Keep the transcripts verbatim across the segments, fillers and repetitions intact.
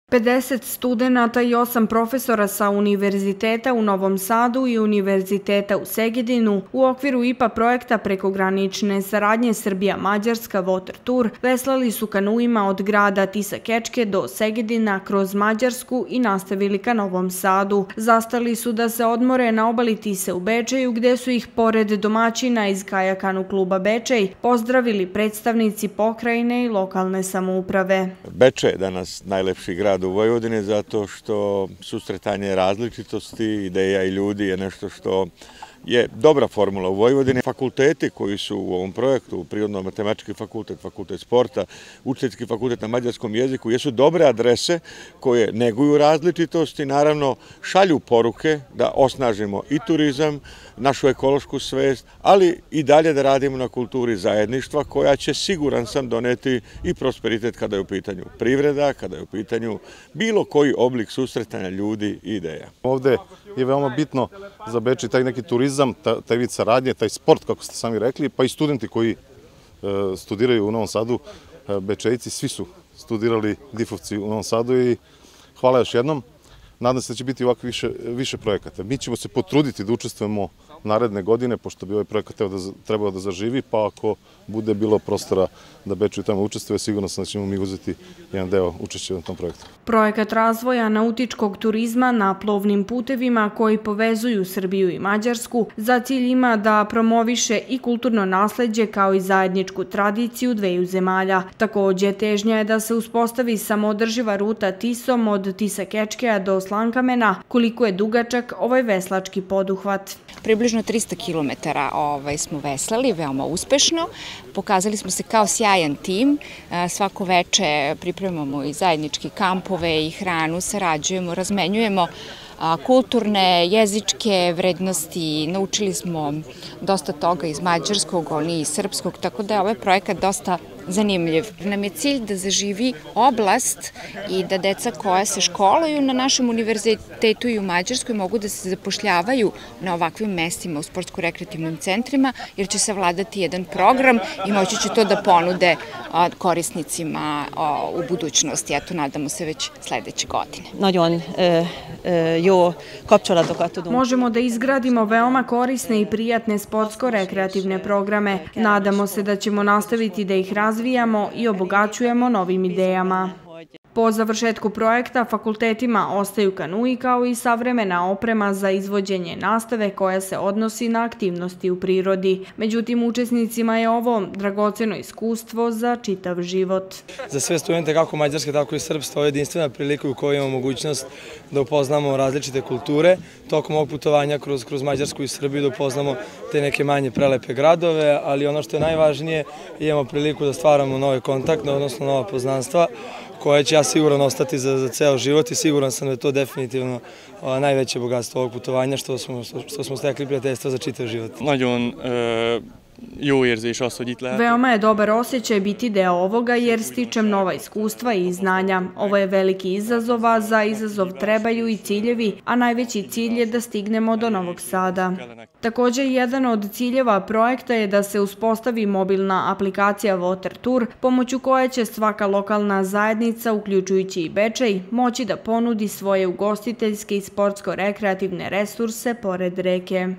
pedeset studenata i osam profesora sa Univerziteta u Novom Sadu i Univerziteta u Segedinu u okviru I P A projekta prekogranične saradnje Srbija-Mađarska Water Tour veslali su kanuima od grada Tisa Kečke do Segedina kroz Mađarsku i nastavili ka Novom Sadu. Zastali su da se odmore na obali Tise u Bečeju, gde su ih pored domaćina iz Kajakanu kluba Bečej pozdravili predstavnici pokrajine i lokalne samouprave. Bečej je danas najlepši grad u Vojvodini zato što susretanje različitosti, ideja i ljudi je nešto što je dobra formula u Vojvodini. Fakulteti koji su u ovom projektu, Prirodno-matematički fakultet, fakultet sporta, učiteljski fakultet na mađarskom jeziku, jesu dobre adrese koje neguju različitosti, naravno šalju poruke da osnažimo i turizam, našu ekološku svest, ali i dalje da radimo na kulturi zajedništva koja će, siguran sam, doneti i prosperitet kada je u pitanju privreda, kada je u pitanju bilo koji oblik susretanja ljudi i ideja. Ovde je veoma bitno za Bečej taj neki turizam, taj vid saradnje, taj sport, kako ste sami rekli, pa i studenti koji studiraju u Novom Sadu, Bečejci, svi su studirali difovci u Novom Sadu i hvala još jednom. Nadam se da će biti ovako više, više projekata. Mi ćemo se potruditi da učestvujemo naredne godine, pošto bi ovaj projekat trebao da zaživi, pa ako bude bilo prostora da Bečej tamo učestvuje, sigurno sam da ćemo mi uzeti jedan deo učešća na tom projektu. Projekat razvoja nautičkog turizma na plovnim putevima koji povezuju Srbiju i Mađarsku za cilj ima da promoviše i kulturno nasleđe kao i zajedničku tradiciju dveju zemalja. Takođe, težnja je da se uspostavi samoodrživa ruta Tisom od Tisa Kečkeja do Slankamena, koliko je dugačak ovaj veslački poduhvat. Približno trista kilometara smo veslali, veoma uspešno. Pokazali smo se kao sjajan tim. Svako veče pripremamo i zajednički kampove i hranu, sarađujemo, razmenjujemo kulturne, jezičke vrednosti. Naučili smo dosta toga iz mađarskog, oni iz srpskog, tako da je ovaj projekat dosta zanimljiv. Nam je cilj da zaživi oblast i da deca koja se školuju na našem univerzitetu i u Mađarskoj mogu da se zapošljavaju na ovakvim mestima u sportsko-rekreativnim centrima, jer će savladati jedan program i moći će to da ponude korisnicima u budućnosti. Eto, nadamo se već sledeće godine. Možemo da izgradimo veoma korisne i prijatne sportsko-rekreativne programe. Nadamo se da ćemo nastaviti da ih razvijamo i obogaćujemo novim idejama. Po završetku projekta fakultetima ostaju kanui kao i savremena oprema za izvođenje nastave koja se odnosi na aktivnosti u prirodi. Međutim, učesnicima je ovo dragoceno iskustvo za čitav život. Za sve studente kako mađarske, tako i srpske, ovo je jedinstvena prilika u kojoj imamo mogućnost da upoznamo različite kulture. Tokom ovog putovanja kroz, kroz Mađarsku i Srbiju da upoznamo te neke manje prelepe gradove, ali ono što je najvažnije, imamo priliku da stvaramo nove kontakte, odnosno nova poznanstva, koje će ja siguran ostati za, za ceo život i siguran sam da je to definitivno a, najveće bogatstvo ovog putovanja, što smo, što smo stekli prijateljstva za čitav život. Nagyon jó érzés az, hogy itt lehet. Veoma je dobar osjećaj biti deo ovoga jer stičem nova iskustva i znanja. Ovo je veliki izazov, a za izazov trebaju i ciljevi, a najveći cilj je da stignemo do Novog Sada. Također, jedan od ciljeva projekta je da se uspostavi mobilna aplikacija Water Tour, pomoću koje će svaka lokalna zajednica, uključujući i Bečej, moći da ponudi svoje ugostiteljske i sportsko-rekreativne resurse pored reke.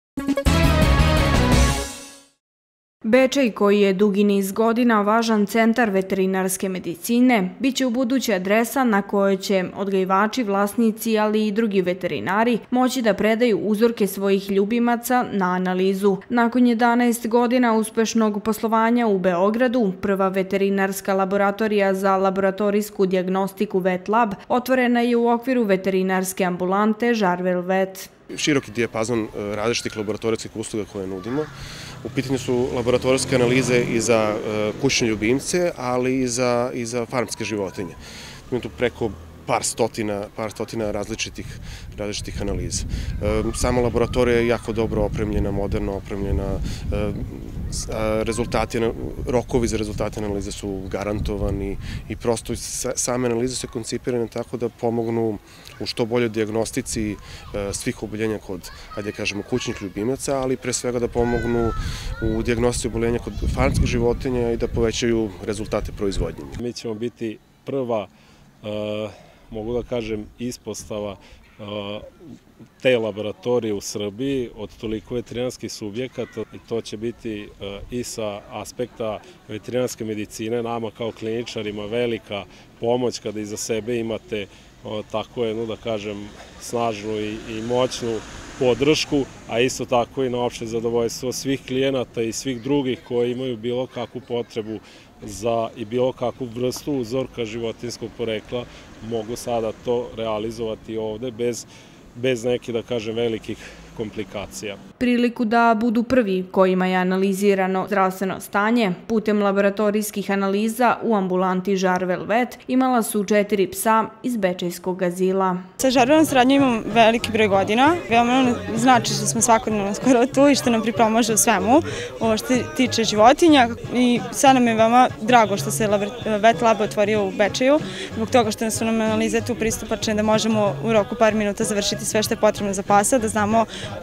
Bečej, koji je dugi niz godina važan centar veterinarske medicine, biće u buduće adresa na kojoj će odgajivači, vlasnici, ali i drugi veterinari moći da predaju uzorke svojih ljubimaca na analizu. Nakon jedanaest godina uspešnog poslovanja u Beogradu, prva veterinarska laboratorija za laboratorijsku dijagnostiku VetLab otvorena je u okviru veterinarske ambulante Žarvel Vet. Široki dijapazon različitih laboratorijskih usluga koje nudimo. U pitanju su laboratorijske analize i za kućne ljubimce, ali i za, i za farmske životinje. Imamo tu preko par stotina, par stotina različitih, različitih analiza. Sama laboratorija je jako dobro opremljena, moderno opremljena, rezultati, rokovi za rezultate analize su garantovani i prosto same analize su koncipirane tako da pomognu u što boljoj dijagnostici svih oboljenja kod, ajde kažemo, kućnih ljubimaca, ali pre svega da pomognu u dijagnostici oboljenja kod farmskih životinja i da povećaju rezultate proizvodnje. Mi ćemo biti prva mogu da kažem, ispostava te laboratorije u Srbiji od toliko veterinarskih subjekata i to će biti i sa aspekta veterinarske medicine nama kao kliničarima velika pomoć kada iza sebe imate tako jednu, da kažem, snažnu i moćnu podršku, a isto tako i na opšte zadovoljstvo svih klijenata i svih drugih koji imaju bilo kakvu potrebu za i bilo kakvu vrstu uzorka životinjskog porekla mogu sada to realizovati ovde bez bez nekih, da kažem, velikih komplikacija. Priliku da budu prvi kojima je analizirano zdravstveno stanje putem laboratorijskih analiza u ambulanti Žarvel Vet imala su četiri psa iz Bečejskog azila. Sa Žarvelom saradnjom imam veliki broj godina. Veoma nam znači što smo svakodnevno skoro tu i što nam pripomaže u svemu ovo što tiče životinja i sad nam je veoma drago što se Vet Lab otvorio u Bečeju zbog toga što su nam analize tu pristupačne da možemo u roku par minuta završiti sve što je potrebno za pasa, da znamo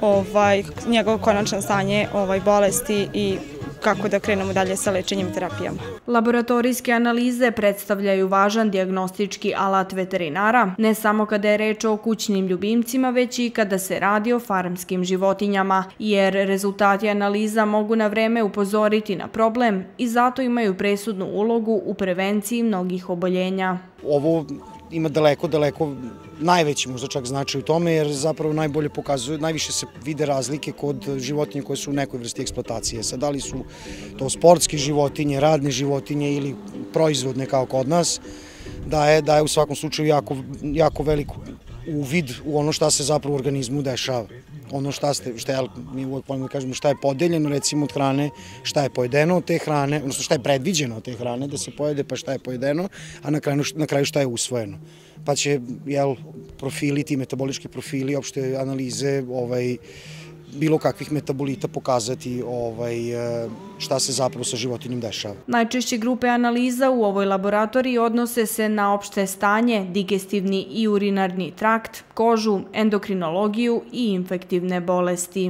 njegovo konačno stanje bolesti i kako da krenemo dalje sa lečenjem i terapijama. Laboratorijske analize predstavljaju važan dijagnostički alat veterinara, ne samo kada je reč o kućnim ljubimcima, već i kada se radi o farmskim životinjama, jer rezultati analiza mogu na vreme upozoriti na problem i zato imaju presudnu ulogu u prevenciji mnogih oboljenja. Ovo ima daleko, daleko najveći možda čak značaj u tome, jer zapravo najbolje pokazuje, najviše se vide razlike kod životinje koje su u nekoj vrsti eksploatacije. Sad, da li su to sportske životinje, radne životinje ili proizvodne kao kod nas, daje u svakom slučaju jako veliku uvid u ono šta se zapravo u organizmu dešava. Ono šta ste, mi uvijek volimo da kažemo šta je podeljeno recimo od hrane, šta je pojedeno od te hrane, odnosno šta je predviđeno od te hrane da se pojede, pa šta je pojedeno, a na kraju šta je usvojeno. Pa će profili, ti metabolički profili, opšte analize bilo kakvih metabolita pokazati šta se zapravo sa životinjom dešava. Najčešće grupe analiza u ovoj laboratoriji odnose se na opšte stanje, digestivni i urinarni trakt, kožu, endokrinologiju i infektivne bolesti.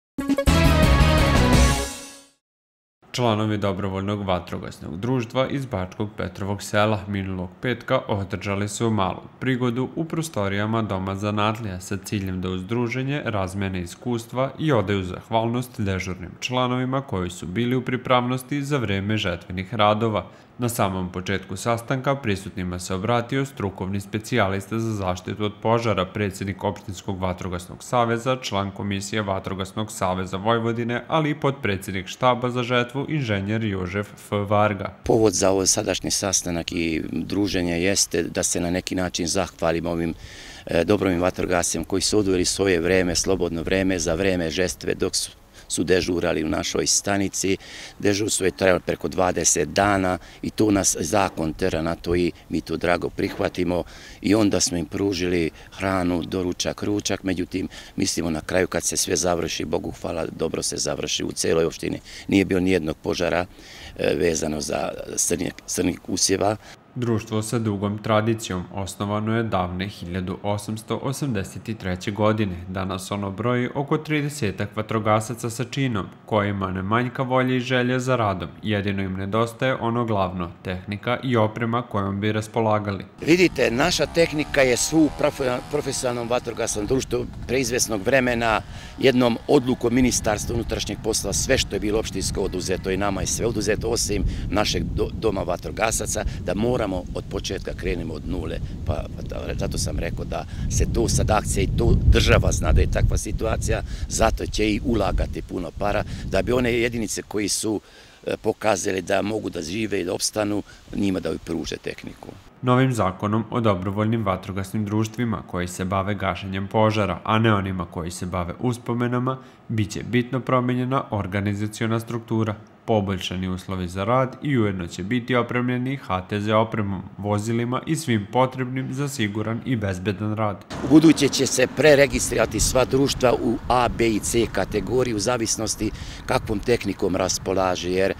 Članovi dobrovoljnog vatrogasnog društva iz Bačkog Petrovog sela minulog petka održali su malu prigodu u prostorijama Doma zanatlija sa ciljem da uz druženje razmene iskustva i odaju zahvalnost dežurnim članovima koji su bili u pripravnosti za vreme žetvenih radova. Na samom početku sastanka prisutnima se obratio strukovni specijalista za zaštitu od požara, predsjednik Opštinskog vatrogasnog saveza, član Komisije Vatrogasnog saveza Vojvodine, ali i potpredsjednik štaba za žetvu, inženjer Jožef F. Varga. Povod za ovo sadašnji sastanak i druženje jeste da se na neki način zahvalimo ovim dobrovim vatrogascima koji su odvojili svoje vreme, slobodno vreme, za vreme žetve dok su su dežurali u našoj stanici. Dežurstvo je trajalo preko dvadeset dana i tu nas zakon tera na to i mi to drago prihvatimo i onda smo im pružili hranu, doručak, ručak, međutim mislimo na kraju kad se sve završi, Bogu hvala, dobro se završi u celoj opštini. Nije bilo nijednog požara vezano za crnih usjeva. Društvo sa dugom tradicijom osnovano je davne hiljadu osamsto osamdeset treće. godine. Danas ono broji oko tridesetak vatrogasaca sa činom, kojima ne manjka volje i želje za radom. Jedino im nedostaje ono glavno, tehnika i oprema kojom bi raspolagali. Vidite, naša tehnika je svu u profesionalnom vatrogasnom društvu pre izvesnog vremena jednom odlukom Ministarstva unutrašnjeg posla sve što je bilo opštinsko oduzeto i nama je sve oduzeto osim našeg doma vatrogasaca, da mora moramo od početka krenemo od nule, pa zato sam rekao da se tu sad akcija i tu država zna da je takva situacija, zato će i ulagati puno para, da bi one jedinice koji su pokazali da mogu da žive i da opstanu, njima da pruže tehniku. Novim zakonom o dobrovoljnim vatrogasnim društvima koji se bave gašenjem požara, a ne onima koji se bave uspomenama, bit će bitno promenjena organizaciona struktura, poboljšani uslovi za rad i ujedno će biti opremljeni H T Z opremom, vozilima i svim potrebnim za siguran i bezbedan rad. U buduće će se preregistrirati sva društva u A, B i C kategoriji u zavisnosti kakvom tehnikom raspolaže, jer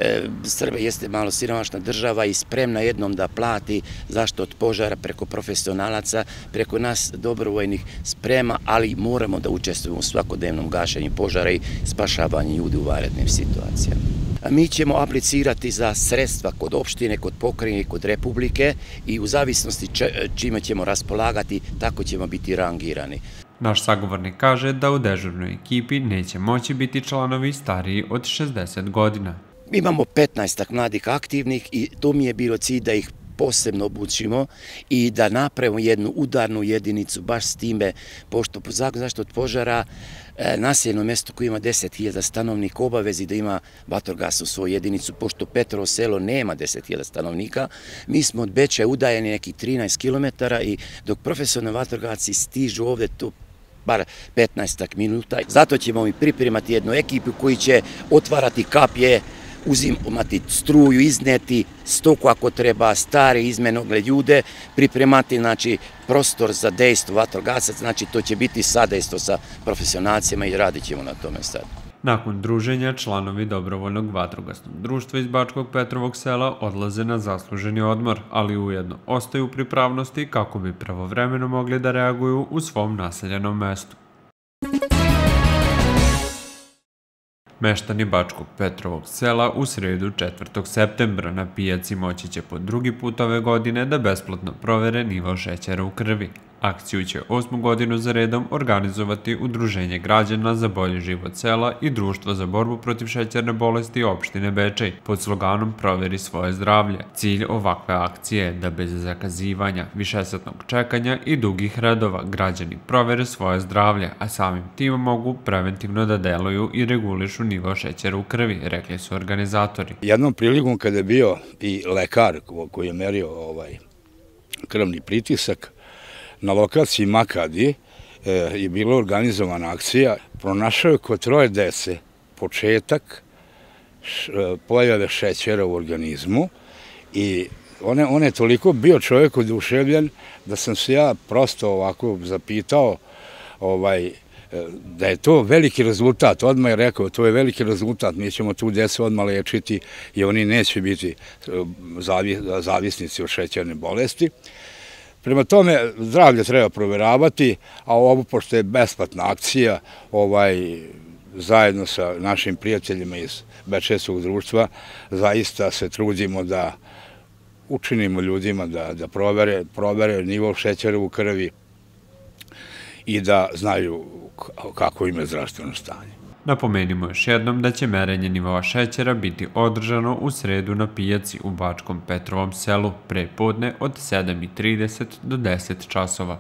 Srbija jeste malo siromašna država i spremna jednom da plati zašto od požara preko profesionalaca, preko nas dobrovoljnih sprema, ali moramo da učestvujemo u svakodnevnom gašenju požara i spašavanju ljudi u vanrednim situacijama. mi ćemo aplicirati za sredstva kod opštine, kod pokrajine, kod republike i u zavisnosti čime ćemo raspolagati, tako ćemo biti rangirani. Naš sagovornik kaže da u dežurnoj ekipi neće moći biti članovi stariji od šezdeset godina. Imamo petnaest mladih aktivnih i to mi je bilo cilj da ih posebno obučimo i da napravimo jednu udarnu jedinicu baš s time, pošto po zakonu zaštite od požara naseljeno mjesto koje ima deset hiljada stanovnika obavezi da ima vatrogasnu svoju jedinicu, pošto Petrovo selo nema deset hiljada stanovnika, mi smo od Beča udaljeni nekih trinaest kilometara i dok profesionalni vatrogasci stižu ovdje to bar petnaest minuta. Zato ćemo mi pripremati jednu ekipu koji će otvarati kapije, uzimati struju, izneti stoku ako treba, stare izmenogle ljude, pripremati znači prostor za dejstvo vatrogasaca, znači to će biti sadejstvo sa profesionalcima i radit ćemo na tome sad. Nakon druženja, članovi Dobrovoljnog vatrogasnog društva iz Bačkog Petrovog sela odlaze na zasluženi odmor, ali ujedno ostaju u pripravnosti kako bi pravovremeno mogli da reaguju u svom naseljenom mestu. Meštani Bačkog Petrovog sela u sredu četvrtog septembra na pijaci moći će po drugi put ove godine da besplatno provere nivo šećera u krvi. Akciju će osmu godinu za redom organizovati Udruženje građana za bolji život sela i Društvo za borbu protiv šećerne bolesti opštine Bečej pod sloganom Proveri svoje zdravlje. Cilj ovakve akcije je da bez zakazivanja, višesatnog čekanja i dugih redova građani provere svoje zdravlje, a samim tim mogu preventivno da deluju i regulišu nivo šećera u krvi, rekli su organizatori. Jednom prilikom kada je bio i lekar koji je merio ovaj krvni pritisak, na lokaciji Makadi je bila organizovana akcija, pronašao je kod troje dece početak pojave šećera u organizmu i on je toliko bio čovjek oduševljen da sam se ja prosto ovako zapitao da je to veliki rezultat. Odmah je rekao, to je veliki rezultat, mi ćemo tu decu odmah lečiti i oni neće biti zavisnici od šećerne bolesti. Prema tome, zdravlje treba proveravati, a ovo, pošto je besplatna akcija, zajedno sa našim prijateljima iz Bečejskog društva, zaista se trudimo da učinimo ljudima da provere nivo šećera u krvi i da znaju kako im je zdravstveno stanje. Napomenimo još jednom da će merenje nivoa šećera biti održano u sredu na pijaci u Bačkom Petrovom selu pre podne od sedam i trideset do deset časova.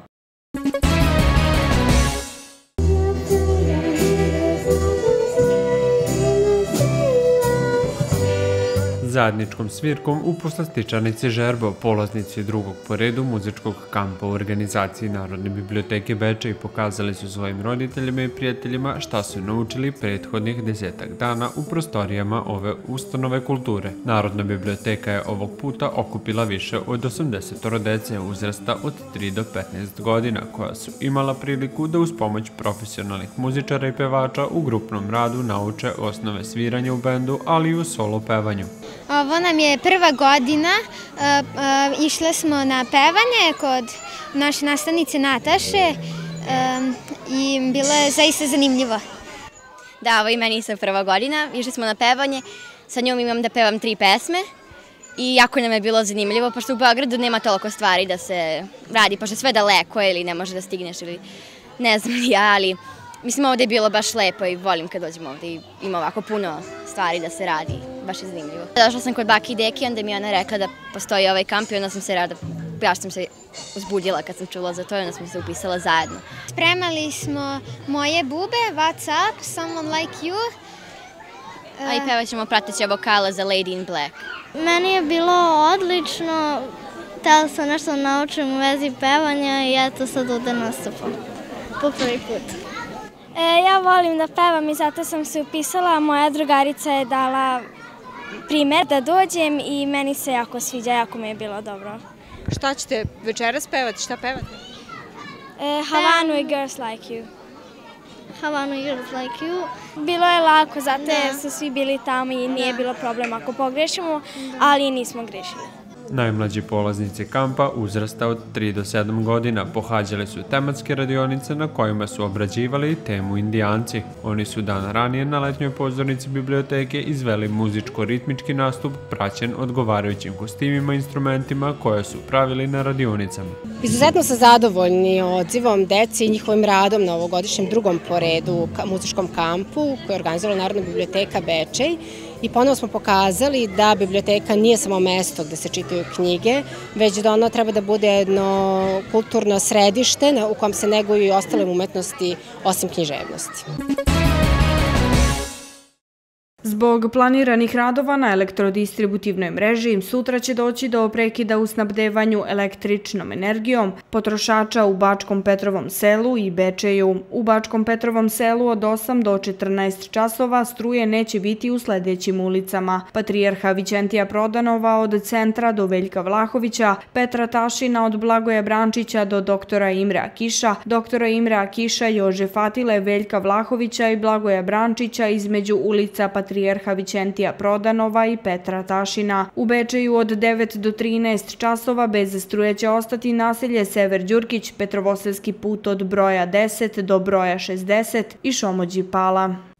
Zajedničkom svirkom u poslastičarnici Žerbo, polaznici drugog po redu muzičkog kampa u organizaciji Narodne biblioteke Bečej pokazali su svojim roditeljima i prijateljima šta su naučili prethodnih desetak dana u prostorijama ove ustanove kulture. Narodna biblioteka je ovog puta okupila više od osamdeset dece uzrasta od tri do petnaest godina, koja su imala priliku da uz pomoć profesionalnih muzičara i pevača u grupnom radu nauče osnove sviranja u bendu, ali i u solo pevanju. Ovo nam je prva godina, išle smo na pevanje kod naše nastavnice Nataše i bilo je zaista zanimljivo. Da, ovo i meni je prva godina, išli smo na pevanje, sa njom imam da pevam tri pesme i jako nam je bilo zanimljivo, pošto u Beogradu nema toliko stvari da se radi, pošto je sve daleko ili ne može da stigneš ili ne znam li ja, ali mislim ovdje je bilo baš lepo i volim kad dođem ovdje i ima ovako puno stvari da se radi, baš je zanimljivo. Došla sam kod baki i deki, onda mi je ona rekla da postoji ovaj kamp i onda sam se rada, ja sam se uzbudila kad sam čula za to i onda smo se upisala zajedno. Spremali smo moje bube, What's Up, Someone Like You. A i pevat ćemo prateće vokale za Lady in Black. Meni je bilo odlično, htjela sam nešto naučim u vezi pevanja i eto sad ovdje nastupam po prvi put. Ja volim da pevam i zato sam se upisala. Moja drugarica je dala primjer da dođem i meni se jako sviđa, jako mi je bilo dobro. Šta ćete večeras pevati? Šta pevate? Havanu i Girls Like You. Havanu i Girls Like You. Bilo je lako zato jer su svi bili tamo i nije bilo problem ako pogrešimo, ali nismo grešili. Najmlađi polaznici kampa uzrasta od tri do sedam godina pohađali su tematske radionice na kojima su obrađivali temu Indijanci. Oni su dan ranije na letnjoj pozornici biblioteke izveli muzičko-ritmički nastup praćen odgovarajućim kostimima i instrumentima koje su pravili na radionicama. Izuzetno sam zadovoljni odzivom deci i njihovim radom na ovogodišnjem drugom po redu muzičkom kampu koji je organizovala Narodna biblioteka Bečej. I ponovo smo pokazali da biblioteka nije samo mesto gde se čitaju knjige, već da ono treba da bude jedno kulturno središte u kom se neguju i ostale umetnosti osim književnosti. Zbog planiranih radova na elektrodistributivnoj mreži, sutra će doći do prekida u snabdevanju električnom energijom potrošača u Bačkom Petrovom selu i Bečeju. U Bačkom Petrovom selu od osam do četrnaest časova struje neće biti u sledećim ulicama: Patrijarha Vićentija Prodanova od centra do Veljka Vlahovića, Petra Tašina od Blagoja Brančića do doktora Imre Akiša, doktora Imre Akiša, Jože Fatile, Veljka Vlahovića i Blagoja Brančića između ulica Patrijarha Patrijarha Vićentija Prodanova i Petra Tašina. U Bečeju od devet do trinaest časova bez struje će ostati naselje Sever Đurkić, Petrovoselski put od broja deset do broja šezdeset i Šomođi Pala.